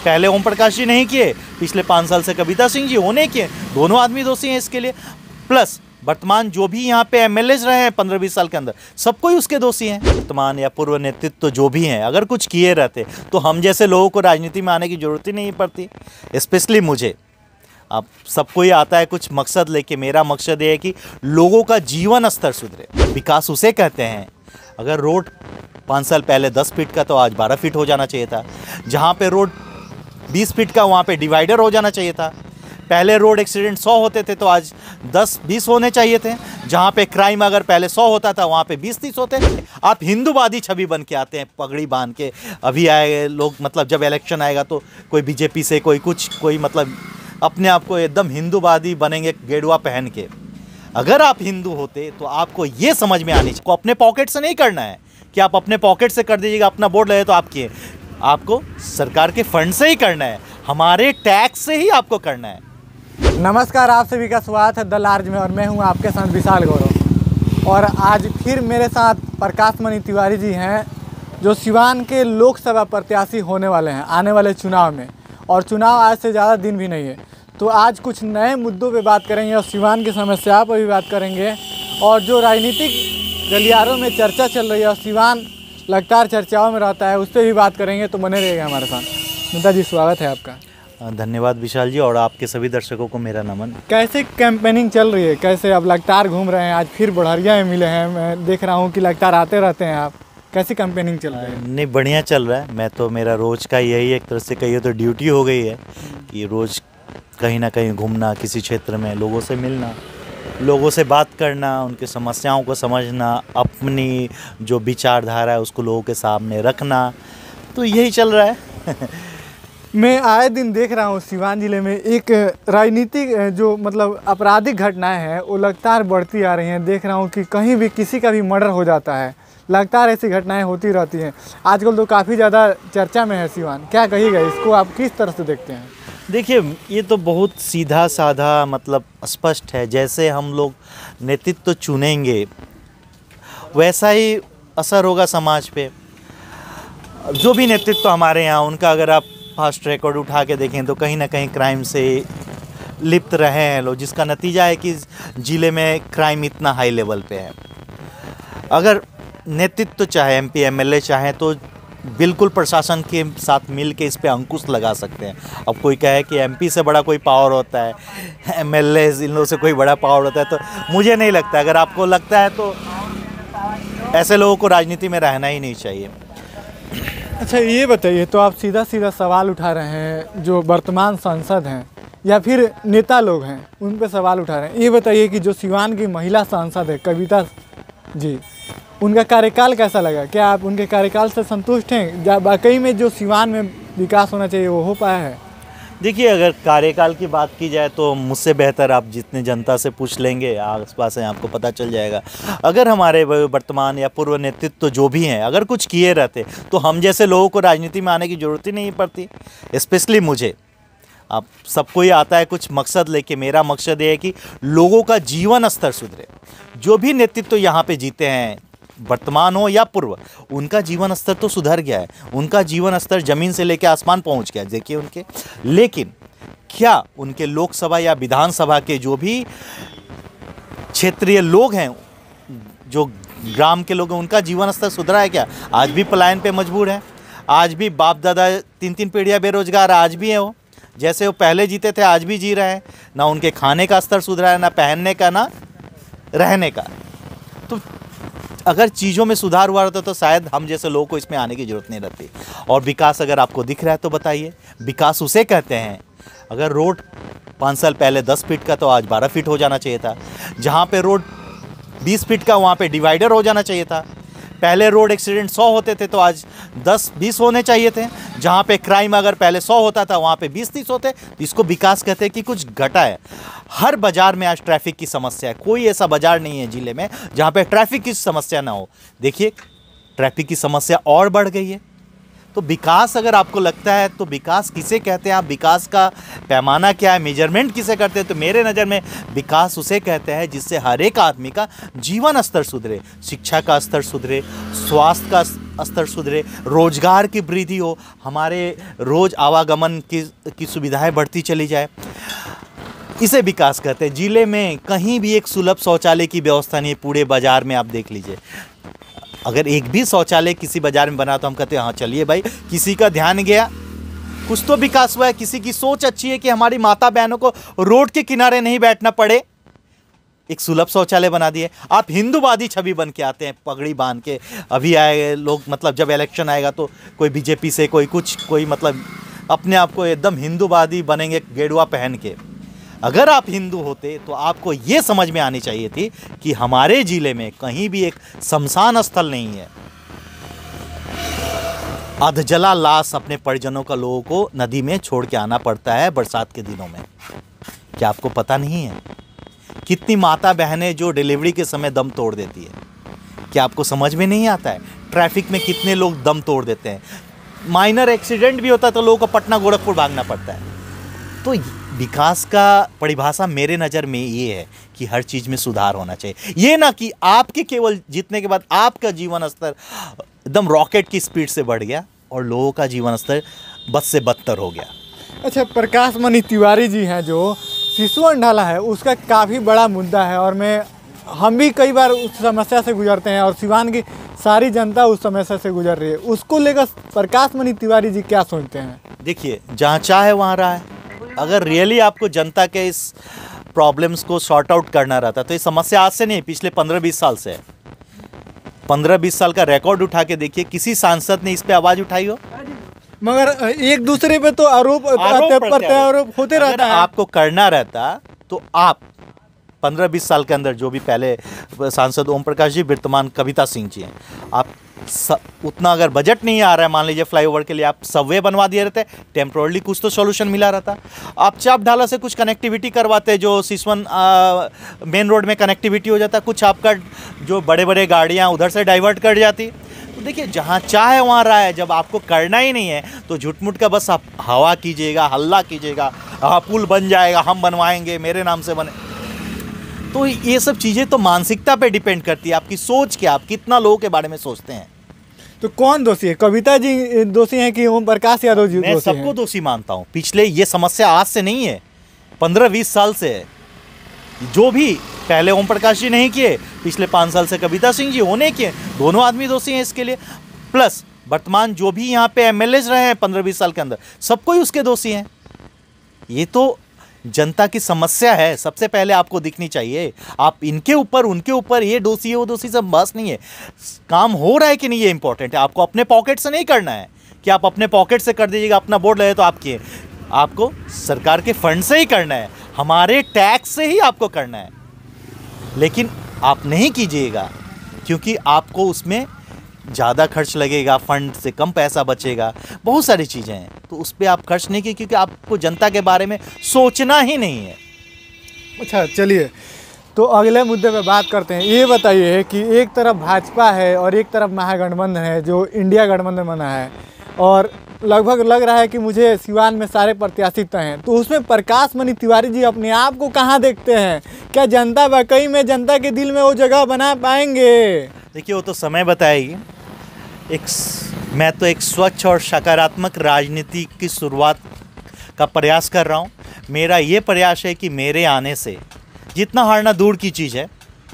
पहले ओम प्रकाश जी नहीं किए, पिछले 5 साल से कविता सिंह जी होने किए, दोनों आदमी दोषी हैं इसके लिए। प्लस वर्तमान जो भी यहाँ पे एमएलएज रहे हैं 15-20 साल के अंदर, सब कोई उसके दोषी हैं। वर्तमान या पूर्व नेतृत्व जो भी हैं, अगर कुछ किए रहते तो हम जैसे लोगों को राजनीति में आने की ज़रूरत ही नहीं पड़ती। स्पेशली मुझे, अब सब कोई आता है कुछ मकसद लेके, मेरा मकसद ये है कि लोगों का जीवन स्तर सुधरे। विकास उसे कहते हैं, अगर रोड 5 साल पहले 10 फीट का तो आज 12 फीट हो जाना चाहिए था। जहाँ पे रोड 20 फीट का वहाँ पे डिवाइडर हो जाना चाहिए था। पहले रोड एक्सीडेंट 100 होते थे तो आज 10-20 होने चाहिए थे। जहाँ पे क्राइम अगर पहले 100 होता था वहाँ पे 20-30 होते। आप हिंदूवादी छवि बन के आते हैं, पगड़ी बांध के। अभी आए लोग, मतलब जब इलेक्शन आएगा तो कोई बीजेपी से, कोई मतलब अपने आप को एकदम हिंदूवादी बनेंगे गेरुआ पहन के। अगर आप हिंदू होते तो आपको ये समझ में आनी चाहिए, को अपने पॉकेट से नहीं करना है कि आप अपने पॉकेट से कर दीजिएगा, अपना वोट लगे तो आपको सरकार के फंड से ही करना है, हमारे टैक्स से ही आपको करना है। नमस्कार, आप सभी का स्वागत है द लार्ज में और मैं हूं आपके साथ विशाल गौरव। और आज फिर मेरे साथ प्रकाश मणि तिवारी जी हैं, जो सिवान के लोकसभा प्रत्याशी होने वाले हैं आने वाले चुनाव में। और चुनाव आज से ज़्यादा दिन भी नहीं है, तो आज कुछ नए मुद्दों पे बात करेंगे और सिवान की समस्याओं पर भी बात करेंगे। और जो राजनीतिक गलियारों में चर्चा चल रही है और सिवान लगातार चर्चाओं में रहता है, उस पर भी बात करेंगे, तो बने रहिएगा हमारे साथ। नेता जी, स्वागत है आपका। धन्यवाद विशाल जी, और आपके सभी दर्शकों को मेरा नमन। कैसे कैंपेनिंग चल रही है, कैसे अब लगातार घूम रहे हैं, आज फिर बढ़िया में मिले हैं, मैं देख रहा हूँ कि लगातार आते रहते हैं आप, कैसी कैंपेनिंग चल रही है? नहीं, बढ़िया चल रहा है। मैं तो, मेरा रोज़ का यही एक तरह से कहिए तो ड्यूटी हो गई है कि रोज़ कहीं ना कहीं घूमना, किसी क्षेत्र में लोगों से मिलना, लोगों से बात करना, उनकी समस्याओं को समझना, अपनी जो विचारधारा है उसको लोगों के सामने रखना, तो यही चल रहा है। मैं आए दिन देख रहा हूँ सिवान जिले में एक राजनीतिक जो मतलब आपराधिक घटनाएं हैं वो लगातार बढ़ती आ रही हैं। देख रहा हूँ कि कहीं भी किसी का भी मर्डर हो जाता है, लगातार ऐसी घटनाएं होती रहती हैं। आजकल तो काफ़ी ज़्यादा चर्चा में है सिवान, क्या कहिएगा, इसको आप किस तरह से देखते हैं? देखिए, ये तो बहुत सीधा साधा मतलब स्पष्ट है। जैसे हम लोग नेतृत्व चुनेंगे वैसा ही असर होगा समाज पे। जो भी नेतृत्व हमारे यहाँ, उनका अगर आप फास्ट रिकॉर्ड उठा के देखें तो कहीं ना कहीं क्राइम से लिप्त रहे हैं लोग, जिसका नतीजा है कि ज़िले में क्राइम इतना हाई लेवल पे है। अगर नेतृत्व चाहे, एमपी एमएलए चाहे, तो बिल्कुल प्रशासन के साथ मिल के इस पे अंकुश लगा सकते हैं। अब कोई कहे कि एमपी से बड़ा कोई पावर होता है, एमएलए इन लोगों से कोई बड़ा पावर होता है, तो मुझे नहीं लगता। अगर आपको लगता है तो ऐसे लोगों को राजनीति में रहना ही नहीं चाहिए। अच्छा, ये बताइए, तो आप सीधा सीधा सवाल उठा रहे हैं, जो वर्तमान सांसद हैं या फिर नेता लोग हैं उन पे सवाल उठा रहे हैं। ये बताइए कि जो सिवान की महिला सांसद है कविता जी, उनका कार्यकाल कैसा लगा? क्या आप उनके कार्यकाल से संतुष्ट हैं? वाकई में जो सिवान में विकास होना चाहिए वो हो पाया है? देखिए, अगर कार्यकाल की बात की जाए तो मुझसे बेहतर आप जितने जनता से पूछ लेंगे, आसपास हैं, आपको पता चल जाएगा। अगर हमारे वर्तमान या पूर्व नेतृत्व जो भी हैं, अगर कुछ किए रहते तो हम जैसे लोगों को राजनीति में आने की ज़रूरत ही नहीं पड़ती। स्पेशली मुझे, अब सब कोई आता है कुछ मकसद लेके, मेरा मकसद ये है कि लोगों का जीवन स्तर सुधरे। जो भी नेतृत्व यहाँ पे जीते हैं, वर्तमान हो या पूर्व, उनका जीवन स्तर तो सुधर गया है। उनका जीवन स्तर ज़मीन से लेकर आसमान पहुंच गया, देखिए उनके। लेकिन क्या उनके लोकसभा या विधानसभा के जो भी क्षेत्रीय लोग हैं, जो ग्राम के लोग हैं, उनका जीवन स्तर सुधरा है क्या? आज भी पलायन पे मजबूर है, आज भी बाप दादा 3-3 पीढ़ियाँ बेरोजगार आज भी हैं। वो जैसे वो पहले जीते थे आज भी जी रहे हैं। ना उनके खाने का स्तर सुधरा है, ना पहनने का, ना रहने का। तो अगर चीज़ों में सुधार हुआ रहता तो शायद हम जैसे लोगों को इसमें आने की ज़रूरत नहीं रहती। और विकास अगर आपको दिख रहा है तो बताइए, विकास उसे कहते हैं, अगर रोड 5 साल पहले 10 फीट का तो आज 12 फीट हो जाना चाहिए था। जहाँ पे रोड 20 फीट का वहाँ पे डिवाइडर हो जाना चाहिए था। पहले रोड एक्सीडेंट 100 होते थे तो आज 10-20 होने चाहिए थे। जहाँ पे क्राइम अगर पहले 100 होता था वहाँ पे 20-30 होते। इसको विकास कहते हैं कि कुछ घटा है। हर बाज़ार में आज ट्रैफिक की समस्या है। कोई ऐसा बाज़ार नहीं है ज़िले में जहाँ पे ट्रैफिक की समस्या ना हो। देखिए, ट्रैफिक की समस्या और बढ़ गई है। तो विकास अगर आपको लगता है तो विकास किसे कहते हैं, आप विकास का पैमाना क्या है, मेजरमेंट किसे करते हैं, तो मेरे नज़र में विकास उसे कहते हैं जिससे हर एक आदमी का जीवन स्तर सुधरे, शिक्षा का स्तर सुधरे, स्वास्थ्य का स्तर सुधरे, रोजगार की वृद्धि हो, हमारे रोज़ आवागमन की सुविधाएं बढ़ती चली जाए, इसे विकास कहते हैं। जिले में कहीं भी एक सुलभ शौचालय की व्यवस्था नहीं है, पूरे बाज़ार में आप देख लीजिए, अगर एक भी शौचालय किसी बाज़ार में बना तो हम कहते हैं हाँ चलिए भाई किसी का ध्यान गया, कुछ तो विकास हुआ है, किसी की सोच अच्छी है कि हमारी माता बहनों को रोड के किनारे नहीं बैठना पड़े, एक सुलभ शौचालय बना दिए। आप हिंदूवादी छवि बन के आते हैं पगड़ी बांध के, अभी आए लोग, मतलब जब इलेक्शन आएगा तो कोई बीजेपी से कोई कुछ, कोई मतलब अपने आप को एकदम हिंदूवादी बनेंगे गेरुआ पहन के। अगर आप हिंदू होते तो आपको ये समझ में आनी चाहिए थी कि हमारे ज़िले में कहीं भी एक शमशान स्थल नहीं है, अधजला लाश अपने परिजनों का लोगों को नदी में छोड़ के आना पड़ता है बरसात के दिनों में। क्या आपको पता नहीं है कितनी माता बहनें जो डिलीवरी के समय दम तोड़ देती है? क्या आपको समझ में नहीं आता है ट्रैफिक में कितने लोग दम तोड़ देते हैं? माइनर एक्सीडेंट भी होता है तो लोगों को पटना गोरखपुर भागना पड़ता है। तो विकास का परिभाषा मेरे नज़र में ये है कि हर चीज़ में सुधार होना चाहिए, ये ना कि आपके केवल जीतने के बाद आपका जीवन स्तर एकदम रॉकेट की स्पीड से बढ़ गया और लोगों का जीवन स्तर बद से बदतर हो गया। अच्छा, प्रकाश मणि तिवारी जी हैं जो सिसवन ढाला है उसका काफ़ी बड़ा मुद्दा है, और हम भी कई बार उस समस्या से गुजरते हैं और सिवान की सारी जनता उस समस्या से गुजर रही है, उसको लेकर प्रकाश मणि तिवारी जी क्या सोचते हैं? देखिए, जहाँ चाहे वहाँ रहा है। अगर रियली आपको जनता के इस प्रॉब्लम्स को सॉर्ट आउट करना रहता तो ये समस्या आज से नहीं, पिछले 15-20 साल से है। 15-20 साल का रिकॉर्ड उठा के देखिए, किसी सांसद ने इस पे आवाज़ उठाई हो? मगर एक दूसरे पे तो आरोप प्रत्यारोप होते रहता है। आपको करना रहता तो आप 15-20 साल के अंदर, जो भी पहले सांसद ओम प्रकाश जी, वर्तमान कविता सिंह जी हैं, आप उतना अगर बजट नहीं आ रहा है, मान लीजिए फ्लाईओवर के लिए, आप सबवे बनवा दिए रहते, टेम्पोरली कुछ तो सॉल्यूशन मिला रहता। आप चाप ढाला से कुछ कनेक्टिविटी करवाते, जो सिसवन मेन रोड में कनेक्टिविटी हो जाता, कुछ आपका जो बड़े बड़े गाड़ियाँ उधर से डाइवर्ट कर जाती। तो देखिए, जहाँ चाहे वहाँ रहा है। जब आपको करना ही नहीं है तो झूठ-मूठ का बस आप हवा कीजिएगा, हल्ला कीजिएगा, पुल बन जाएगा, हम बनवाएंगे, मेरे नाम से बने। तो ये सब चीज़ें तो मानसिकता पे डिपेंड करती है, आपकी सोच क्या, आप कितना लोगों के बारे में सोचते हैं। तो कौन दोषी है? कविता जी दोषी हैं कि ओम प्रकाश यादव जी दोषी हैं? मैं सबको दोषी मानता हूँ। पिछले, ये समस्या आज से नहीं है, 15-20 साल से है। जो भी पहले ओम प्रकाश जी नहीं किए, पिछले 5 साल से कविता सिंह जी होने किए, दोनों आदमी दोषी हैं इसके लिए। प्लस वर्तमान जो भी यहाँ पे एमएलएज रहे हैं 15-20 साल के अंदर, सब कोई उसके दोषी हैं। ये तो जनता की समस्या है, सबसे पहले आपको दिखनी चाहिए। आप इनके ऊपर, उनके ऊपर, ये दोषी है, वो दोषी, सब बस नहीं है। काम हो रहा है कि नहीं, ये इंपॉर्टेंट है। आपको अपने पॉकेट से नहीं करना है कि आप अपने पॉकेट से कर दीजिएगा, अपना बोर्ड लगे तो आपकी, आपको सरकार के फंड से ही करना है, हमारे टैक्स से ही आपको करना है। लेकिन आप नहीं कीजिएगा क्योंकि आपको उसमें ज़्यादा खर्च लगेगा, फंड से कम पैसा बचेगा, बहुत सारी चीज़ें हैं, तो उस पर आप खर्च नहीं किए क्योंकि आपको जनता के बारे में सोचना ही नहीं है। अच्छा, चलिए तो अगले मुद्दे पे बात करते हैं। ये बताइए कि एक तरफ भाजपा है और एक तरफ महागठबंधन है जो इंडिया गठबंधन बना है, और लगभग लग रहा है कि मुझे सिवान में सारे प्रत्याशी तय हैं, तो उसमें प्रकाश मणि तिवारी जी अपने आप को कहाँ देखते हैं? क्या जनता वाकई में जनता के दिल में वो जगह बना पाएंगे? देखिए, वो तो समय बताएगी। मैं तो एक स्वच्छ और सकारात्मक राजनीति की शुरुआत का प्रयास कर रहा हूँ। मेरा ये प्रयास है कि मेरे आने से, जितना हारना दूर की चीज़ है,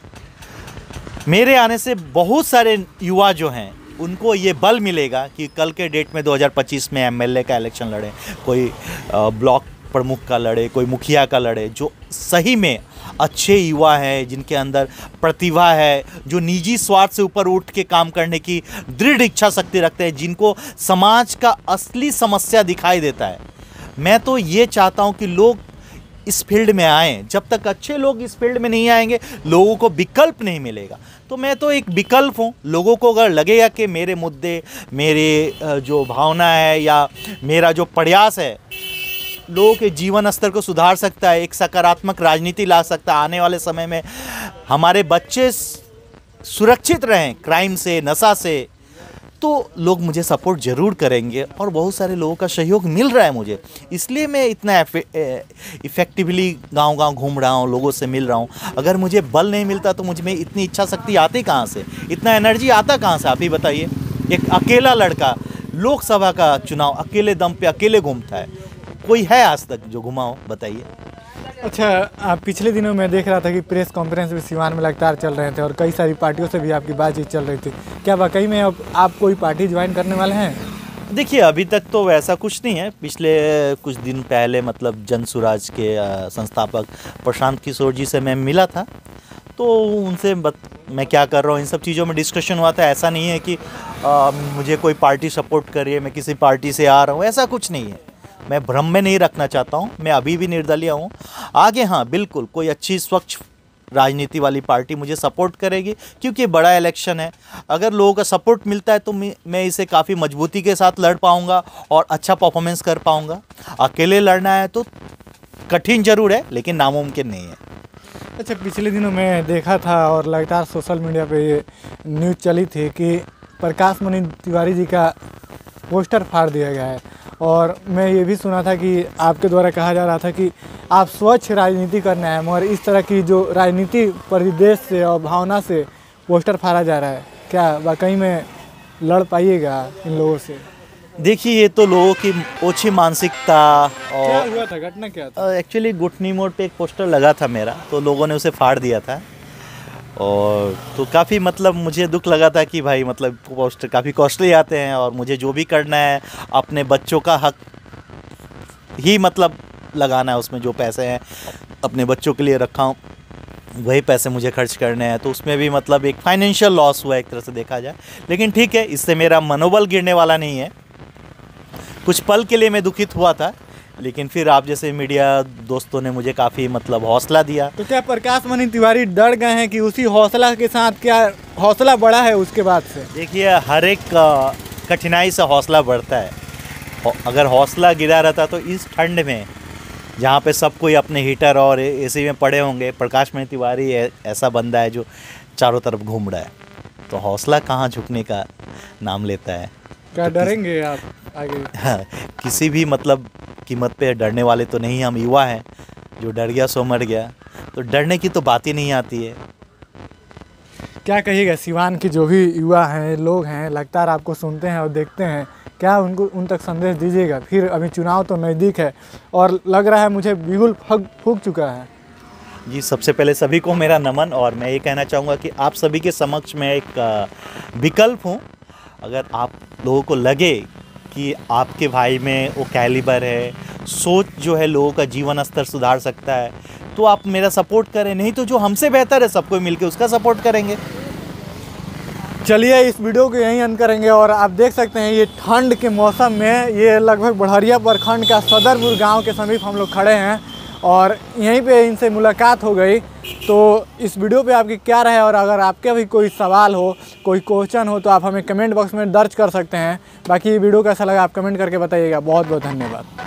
मेरे आने से बहुत सारे युवा जो हैं उनको ये बल मिलेगा कि कल के डेट में 2025 में एमएलए का इलेक्शन लड़े, कोई ब्लॉक प्रमुख का लड़े, कोई मुखिया का लड़े, जो सही में अच्छे युवा हैं, जिनके अंदर प्रतिभा है, जो निजी स्वार्थ से ऊपर उठ के काम करने की दृढ़ इच्छा शक्ति रखते हैं, जिनको समाज का असली समस्या दिखाई देता है। मैं तो ये चाहता हूँ कि लोग इस फील्ड में आएँ। जब तक अच्छे लोग इस फील्ड में नहीं आएंगे, लोगों को विकल्प नहीं मिलेगा। तो मैं तो एक विकल्प हूँ। लोगों को अगर लगेगा कि मेरे मुद्दे, मेरे जो भावना है या मेरा जो प्रयास है लोगों के जीवन स्तर को सुधार सकता है, एक सकारात्मक राजनीति ला सकता है, आने वाले समय में हमारे बच्चे सुरक्षित रहें क्राइम से, नशा से, तो लोग मुझे सपोर्ट ज़रूर करेंगे और बहुत सारे लोगों का सहयोग मिल रहा है मुझे, इसलिए मैं इतना इफ़ेक्टिवली गांव-गांव घूम रहा हूं, लोगों से मिल रहा हूं। अगर मुझे बल नहीं मिलता तो मुझ में इतनी इच्छा शक्ति आती कहाँ से, इतना एनर्जी आता कहाँ से, आप ही बताइए। एक अकेला लड़का लोकसभा का चुनाव अकेले दम पे अकेले घूमता है, कोई है आज तक जो घुमा हो, बताइए। अच्छा, पिछले दिनों मैं देख रहा था कि प्रेस कॉन्फ्रेंस भी सिवान में लगातार चल रहे थे और कई सारी पार्टियों से भी आपकी बातचीत चल रही थी। क्या वाकई में अब आप कोई पार्टी ज्वाइन करने वाले हैं? देखिए, अभी तक तो वैसा कुछ नहीं है। पिछले कुछ दिन पहले मतलब जन सुराज के संस्थापक प्रशांत किशोर जी से मैं मिला था, तो उनसे मैं क्या कर रहा हूँ इन सब चीज़ों में डिस्कशन हुआ था। ऐसा नहीं है कि मुझे कोई पार्टी सपोर्ट कर रही है, मैं किसी पार्टी से आ रहा हूँ, ऐसा कुछ नहीं है। मैं भ्रम में नहीं रखना चाहता हूँ, मैं अभी भी निर्दलीय हूँ। आगे हाँ, बिल्कुल कोई अच्छी स्वच्छ राजनीति वाली पार्टी मुझे सपोर्ट करेगी, क्योंकि बड़ा इलेक्शन है। अगर लोगों का सपोर्ट मिलता है तो मैं इसे काफ़ी मजबूती के साथ लड़ पाऊँगा और अच्छा परफॉर्मेंस कर पाऊँगा। अकेले लड़ना है तो कठिन ज़रूर है, लेकिन नामुमकिन नहीं है। अच्छा, पिछले दिनों मैं देखा था और लगातार सोशल मीडिया पे ये न्यूज़ चली थी कि प्रकाश मणि तिवारी जी का पोस्टर फाड़ दिया गया है, और मैं ये भी सुना था कि आपके द्वारा कहा जा रहा था कि आप स्वच्छ राजनीति करना है, मगर इस तरह की जो राजनीति परिदेश से और भावना से पोस्टर फाड़ा जा रहा है, क्या वाकई में लड़ पाइएगा इन लोगों से? देखिए, ये तो लोगों की ओछी मानसिकता। क्या हुआ था, घटना क्या था? एक्चुअली गुठनी मोड़ पे एक पोस्टर लगा था मेरा, तो लोगों ने उसे फाड़ दिया था, और तो काफ़ी मतलब मुझे दुख लगा था कि भाई मतलब पोस्टर काफ़ी कॉस्टली आते हैं, और मुझे जो भी करना है अपने बच्चों का हक ही मतलब लगाना है, उसमें जो पैसे हैं अपने बच्चों के लिए रखा हूँ वही पैसे मुझे खर्च करने हैं, तो उसमें भी मतलब एक फाइनेंशियल लॉस हुआ एक तरह से देखा जाए। लेकिन ठीक है, इससे मेरा मनोबल गिरने वाला नहीं है। कुछ पल के लिए मैं दुखित हुआ था, लेकिन फिर आप जैसे मीडिया दोस्तों ने मुझे काफ़ी मतलब हौसला दिया। तो क्या प्रकाश मणि तिवारी डर गए हैं कि उसी हौसला के साथ क्या हौसला बढ़ा है उसके बाद से? देखिए, हर एक कठिनाई से हौसला बढ़ता है। अगर हौसला गिरा रहता तो इस ठंड में जहाँ पे सब कोई अपने हीटर और एसी में पड़े होंगे, प्रकाश मणि तिवारी ऐसा बंदा है जो चारों तरफ घूम रहा है, तो हौसला कहाँ झुकने का नाम लेता है। क्या तो डरेंगे आप आगे? हाँ, किसी भी मतलब कीमत पे डरने वाले तो नहीं, हम युवा हैं, जो डर गया सो मर गया, तो डरने की तो बात ही नहीं आती है। क्या कहिएगा सिवान के जो भी युवा हैं, लोग हैं, लगातार आपको सुनते हैं और देखते हैं, क्या उनको उन तक संदेश दीजिएगा? फिर अभी चुनाव तो नज़दीक है और लग रहा है मुझे बिगुल फूंक चुका है। जी, सबसे पहले सभी को मेरा नमन, और मैं ये कहना चाहूँगा कि आप सभी के समक्ष मैं एक विकल्प हूँ। अगर आप लोगों को लगे कि आपके भाई में वो कैलिबर है, सोच जो है लोगों का जीवन स्तर सुधार सकता है, तो आप मेरा सपोर्ट करें, नहीं तो जो हमसे बेहतर है सबको मिलके उसका सपोर्ट करेंगे। चलिए, इस वीडियो को यहीं अंत करेंगे। और आप देख सकते हैं ये ठंड के मौसम में ये लगभग बढ़हरिया प्रखंड का सदरपुर गांव के समीप हम लोग खड़े हैं और यहीं पे इनसे मुलाकात हो गई। तो इस वीडियो पे आपकी क्या राय है, और अगर आपके भी कोई सवाल हो, कोई क्वेश्चन हो, तो आप हमें कमेंट बॉक्स में दर्ज कर सकते हैं। बाकी वीडियो कैसा लगा आप कमेंट करके बताइएगा। बहुत बहुत धन्यवाद।